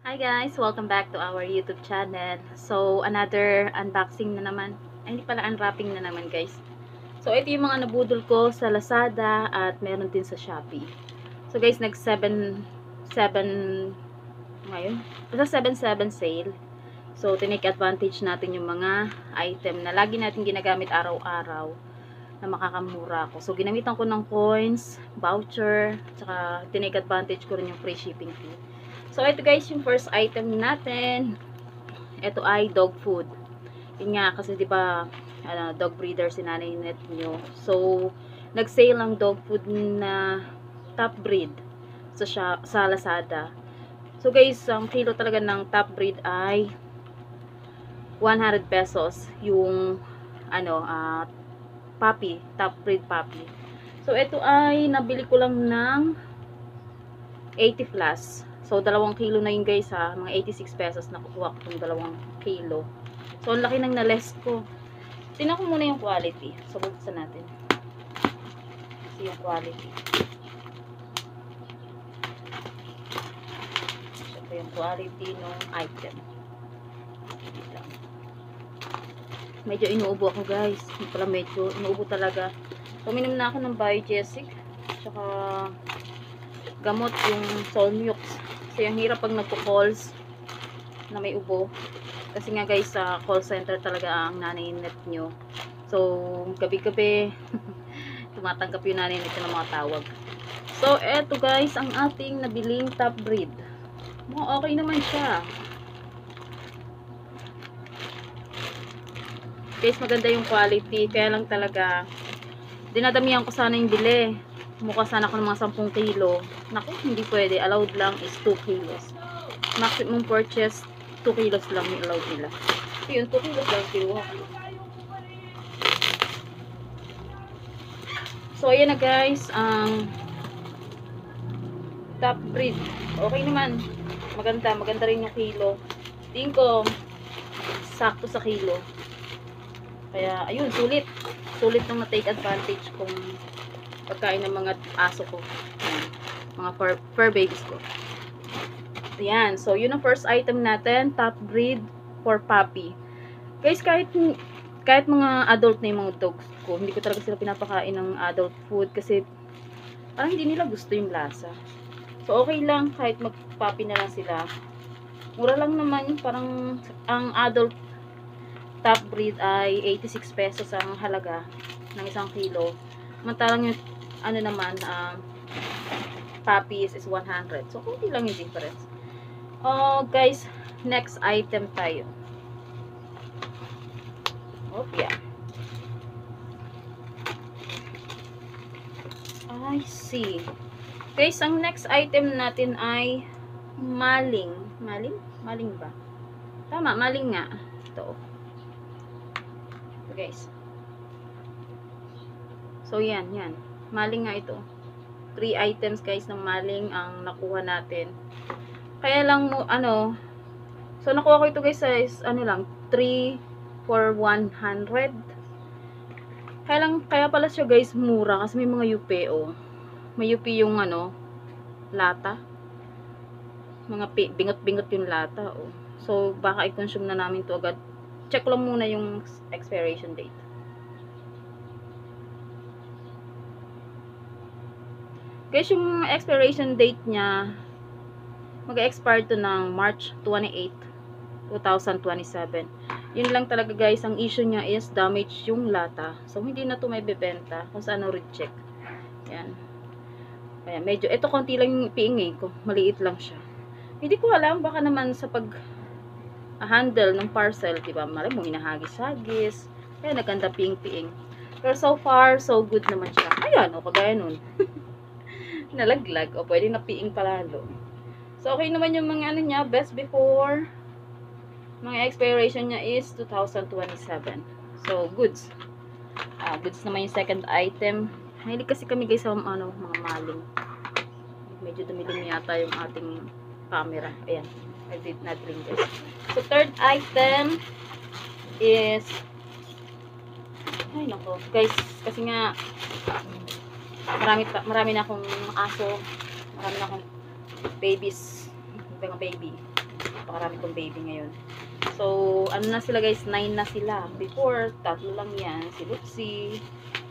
Hi guys! Welcome back to our YouTube channel. So, another unboxing na naman. Ay, hindi pala, unwrapping na naman guys. So, ito yung mga nabudol ko sa Lazada at meron din sa Shopee. So guys, nag 7 ngayon. Basta 7/7 sale. So, tinake advantage natin yung mga item na lagi natin ginagamit araw-araw na makakamura ko. So, ginamitan ko ng coins, voucher, tsaka tinake advantage ko rin yung free shipping fee. So, ito guys, yung first item natin. Ito ay dog food. Yun nga, kasi diba, dog breeder si nanay net nyo. So, nag-sale ang dog food na top breed sa Lazada. So, guys, ang kilo talaga ng top breed ay 100 pesos. Yung, puppy, top breed puppy. So, ito ay nabili ko lang ng 80 plus. So, 2 kilo na yun guys ha. Mga 86 pesos na kukuha ko itong 2 kilo. So, ang laki ng na-less ko. Tingnan ko muna yung quality. So, buksan natin. Kasi yung quality. Ito yung quality ng item. Medyo inuubo ako guys. Hindi pala medyo inuubo talaga. Uminom na ako ng Biogesic. Tsaka gamot yung Solmux. Kasi ang hirap pag nagpo-calls na may ubo. Kasi nga guys, sa call center talaga ang nanay net nyo. So, gabi-gabi, tumatanggap yung nanay net ng mga tawag. So, eto guys, ang ating nabiling top breed. Okay naman siya. Guys, maganda yung quality. Kaya lang talaga, dinadamihan ko sana yung bili. Mukha sana ako ng mga 10 kilo. Naku, hindi pwede. Allowed lang is 2 kilos. Maximum purchase, 2 kilos lang yung allowed nila. So, yun, 2 kilos lang kinuha ko. So, ayan na guys. Ang top breed. Okay naman. Maganda. Maganda rin yung kilo. Tingin ko, sakto sa kilo. Kaya, ayun, sulit. Sulit nung na-take advantage kung pagkain ng mga aso ko. Ayan, mga fur babies ko. Ayan. So, yun ang first item natin. Top breed for puppy. Guys, kahit mga adult na yung mga dogs ko, hindi ko talaga sila pinapakain ng adult food kasi parang hindi nila gusto yung lasa. So, okay lang kahit mag-puppy na lang sila. Mura lang naman. Parang ang adult top breed ay 86 pesos ang halaga ng 1 kilo. Samantalang yung puppies is 100. So, kunti lang yung difference. Guys, next item tayo. Yeah. I see. Guys, ang next item natin ay maling. Maling? Maling ba? Tama, maling nga. Ito. Guys. So, yan. Maling nga ito. 3 items guys ng maling ang nakuha natin. Kaya lang so nakuha ko ito guys sa 3 for 100. Kaya pala siya guys mura kasi may mga UPO. May UP yung lata. Mga bingot-bingot yung lata So baka i-consume na namin to agad. Check lang muna yung expiration date. Guys, yung expiration date niya, mag-expire to ng March 28, 2027. Yun lang talaga guys, ang issue niya is damage yung lata. So, hindi na to may bebenta kung saan reject. Yan. Kaya medyo, ito konti lang yung piing ko. Maliit lang siya. Hindi ko alam, baka naman sa pag-handle ng parcel, diba? Malay mo, hinahagis-hagis. Kaya naganda piing-piing. Pero so far, so good naman siya. Ayan, kagaya nun. Nalaglag. Pwede na piing palalo. So, okay naman yung mga niya, best before. Mga expiration niya is 2027. So, goods. Goods naman yung second item. Mahilig kasi kami guys sa mga maling. Medyo dumilim yata yung ating camera. Ayan. I did not ring guys. So, third item is ay nako. Guys, kasi nga marami na akong aso. Marami na akong babies. Mga baby. Napakarami kong baby ngayon. So, ano na sila guys, 9 na sila. Before, 3 lang yan. Si Luxie,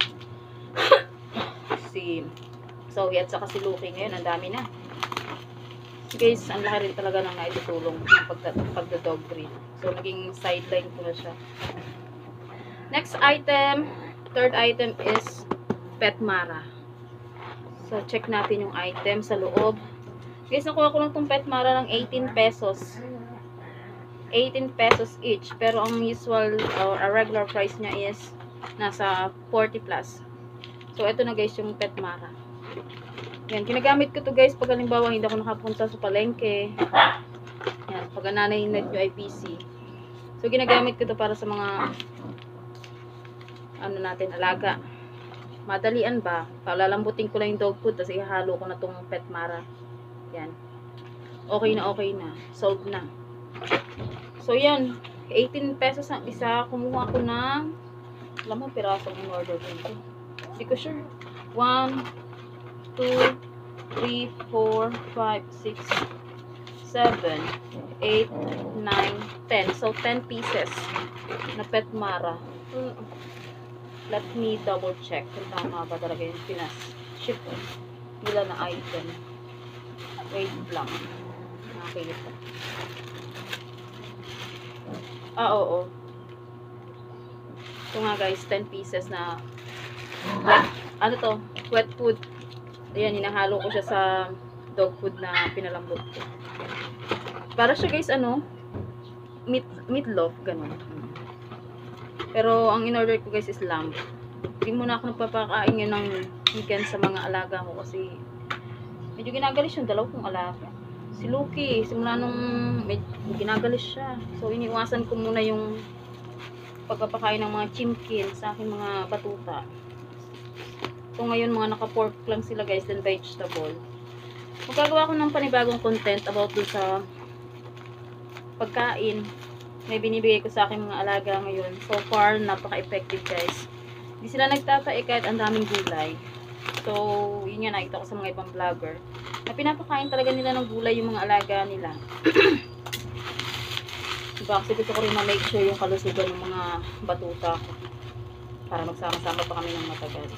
si Zoe at saka si Luki. Ngayon, ang dami na. Guys, ang laki rin talaga ng naitutulong ng pagda-dog breed. So, naging sideline ko na siya. Next item, third item is Petmara. So, check natin yung item sa loob. Guys, nakuha ko lang itong Petmara ng 18 pesos. 18 pesos each. Pero ang usual or regular price niya is nasa 40 plus. So, ito na guys yung Petmara. Yan, ginagamit ko to guys pag halimbawa hindi ako nakapunta sa palengke. Yan, pag nanay-net nyo ay PC. So, ginagamit ko to para sa mga ano natin, alaga. Madalian ba? Palalambutin ko lang yung dog food, tapos ihalo ko na tong Petmara. Yan. Okay na. Solved na. So, yan. 18 pesos ang isa. Kumuha ko ng alam mo, pirasong in order ko ito. Hindi ko sure. 1, 2, 3, 4, 5, 6, 7, 8, 9, 10. So, 10 pieces na Petmara. Let me double check kung tama ba talaga yung ship nila na item. Wait lang. Okay ito. Oo. Ito nga guys, 10 pieces na wet food. Ayan, hinahalo ko siya sa dog food na pinalambot ko. Para siya guys, meatloaf, ganun. Pero, ang in-order ko guys is lamb. Hindi muna ako nagpapakain yun ng chicken sa mga alaga ko kasi medyo ginagalis yung dalaw kong alaga. Si Lucky, simula nung medyo ginagalis siya. So, iniwasan ko muna yung pagpapakain ng mga chimkin sa aking mga batuta. So, ngayon mga naka-pork lang sila guys, then vegetable. Magagawa ko ng panibagong content about dun sa pagkain may binibigay ko sa aking mga alaga ngayon. So far, napaka-effective guys. Hindi sila nagtatae kahit ang daming gulay. So, yun nga nakita ko sa mga ibang vlogger. Na pinapakain talaga nila ng gulay yung mga alaga nila. Diba? Kasi gusto ko rin ma-make sure yung kalusugan ng mga batuta ko. Para magsama-sama pa kami ng matagal.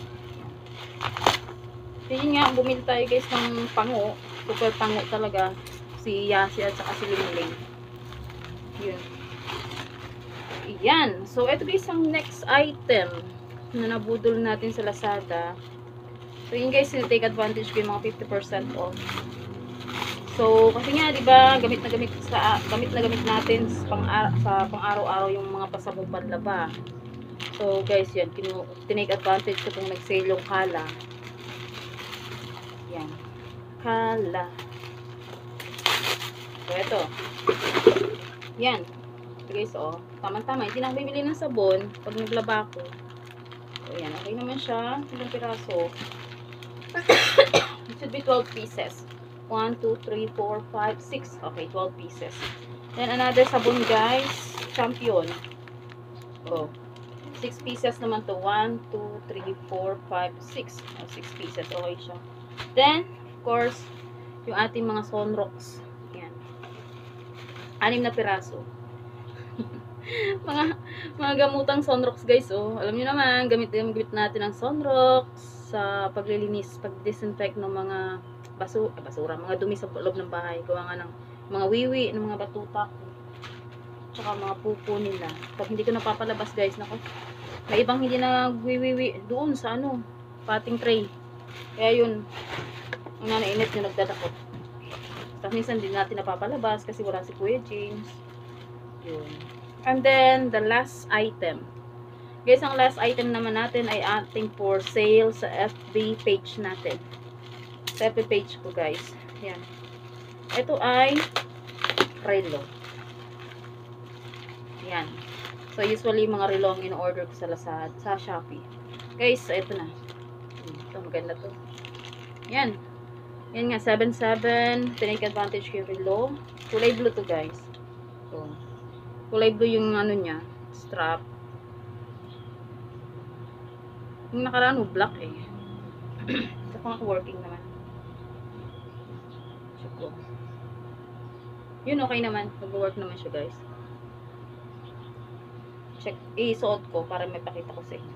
So, yun nga, bumili tayo guys ng pango. Super pango talaga. Si Yasi at saka si Limling. Yun. Yan. So, ito guys ang next item na nabudol natin sa Lazada. So, yun guys, take advantage ko yung mga 50% off. So, kasi nga, diba, gamit na gamit natin sa pang-araw-araw yung mga pasabog panlaba. So, guys, yan, tinake advantage ko kung nag-sale yung Kala. Yan. Kala. So, ito. Yan. So, guys, tama-tama. Hindi na ako bibili ng sabon pag naglaba ko. So, yan. Okay naman siya. Ilang piraso. It should be 12 pieces. 1, 2, 3, 4, 5, 6. Okay, 12 pieces. Then, another sabon, guys. Champion. 6 pieces naman to. 1, 2, 3, 4, 5, 6. 6 pieces. Okay siya. Then, of course, yung ating mga Sonrox. Yan. 6 na piraso. mga gamutang Sonrox, guys. Alam niyo naman, gamit natin ang Sonrox sa paglilinis, pag-disinfect ng mga basura, mga dumi sa loob ng bahay. Gawa nga ng mga wiwi, ng mga batuta ko. Tsaka mga pupo nila. Pag hindi ko napapalabas, guys, nako. May ibang hindi na wiwi doon sa potting tray. Kaya yun, ang nanainit yung nagdadakot. Tapos minsan din natin napapalabas kasi wala si Kuya James. Yun. And then, the last item. Guys, ang last item naman natin ay ating for sale sa FB page natin. Sa FB page ko, guys. Yan. Ito ay relo. Yan. So, usually, mga relo ang in-order ko sa Lazada, sa Shopee. Guys, ito na. Ito, maganda to. Yan. Yan nga, 7.7. Tinake advantage ko yung relo. Kulay blue to, guys. So, kulay blue yung niya, strap. Yung nakaraan black eh. Ito pang working naman. Check ko. Yun, okay naman. Mag-work naman siya, guys. Check. Isuot ko para may pakita ko sa inyo.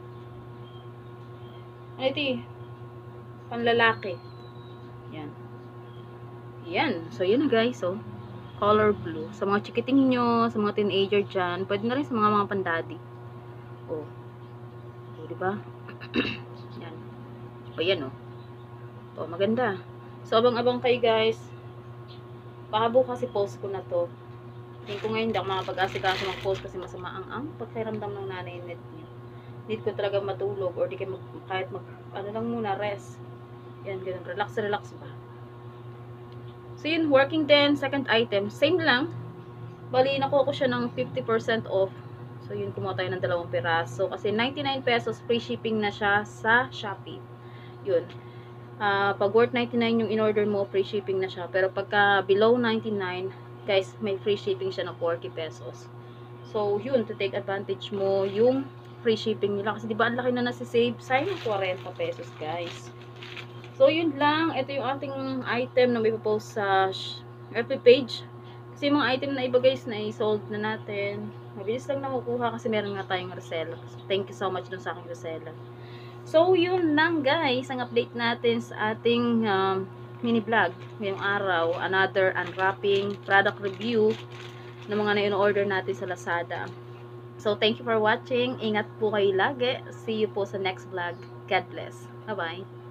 Ano ito eh? Panlalaki. Yan. Yan. So, yun na guys. So, color blue. Sa mga chikiting nyo, sa mga teenager dyan, pwede na rin sa mga pandaddy. Oh. O, diba? Yan. O, yan oh. O, maganda. So, abang-abang kayo guys. Baka bukas i-post ko na to. Hindi ko ngayon, hindi ako makapag-asikaso mag-post kasi masama ang pagkiramdam ng nanay net niyo. Need ko talaga matulog or di kayo kahit ano lang muna, rest. Yan, ganun. Relax ba. So, yun, working din. Second item, same lang. Bali, nakuha ko siya ng 50% off. So, yun, kumuha tayo ng 2 piraso. Kasi 99 pesos, free shipping na siya sa Shopee. Yun. Pag worth 99 yung in-order mo, free shipping na siya. Pero pagka below 99, guys, may free shipping siya ng 40 pesos. So, yun, to take advantage mo yung free shipping nila. Kasi diba, ang laki na nasi-save. Sayang 40 pesos, guys. So, yun lang. Ito yung ating item na may post sa FB page. Kasi yung mga item na iba, guys, na i-sold na natin. Mabilis lang nakukuha kasi meron nga tayong reseller. Thank you so much dun sa aking reseller. So, yun lang guys, ang update natin sa ating mini vlog ngayong araw. Another unwrapping product review ng mga na-order natin sa Lazada. So, thank you for watching. Ingat po kayo lagi. See you po sa next vlog. God bless. Bye-bye.